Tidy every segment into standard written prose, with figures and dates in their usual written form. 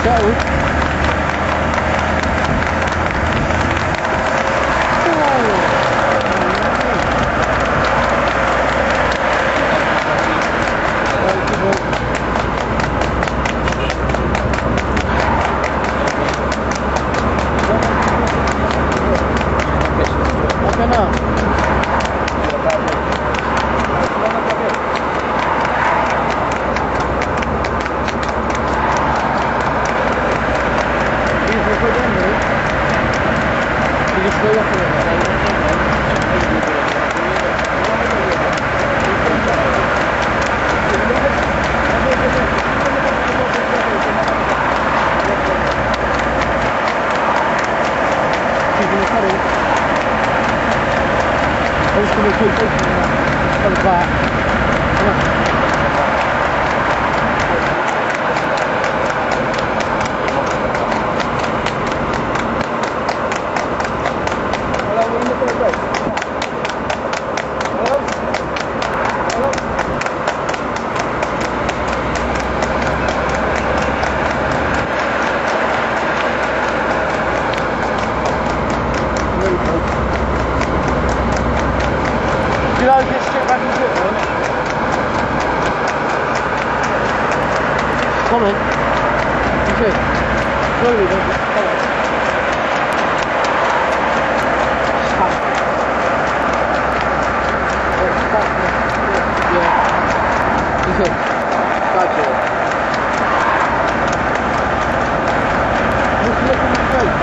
Settled. Comes back. Did I get straight back into it then? Come on. That's it. Slowly, don't just come on. Stop. Yeah. That's it. That's it. Look in the face.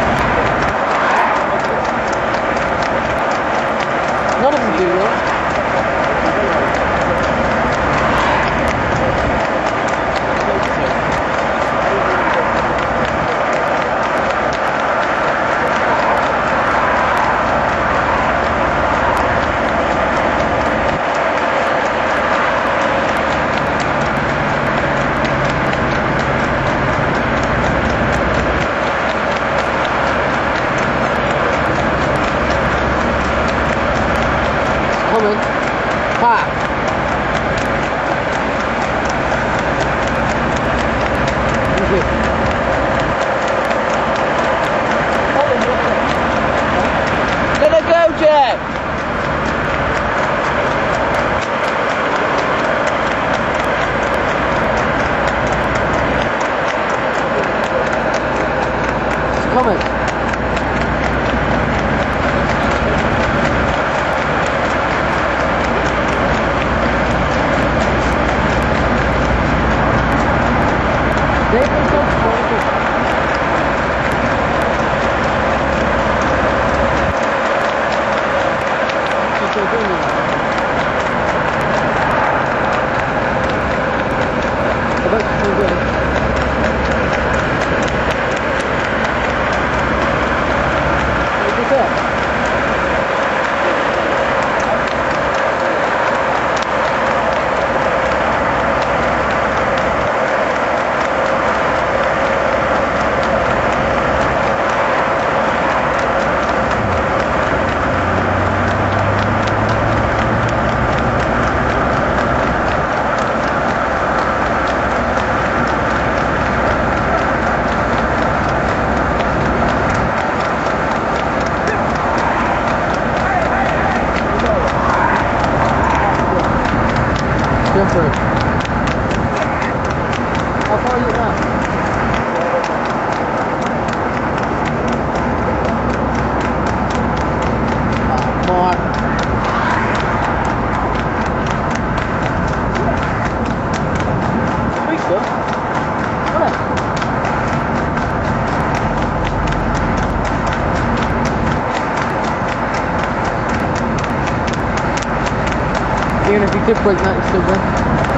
None of them do that. Coming back. Let it go, Jack. It's coming. How far are you now? Mark. Pizza? What? Even if you did break that, you still win.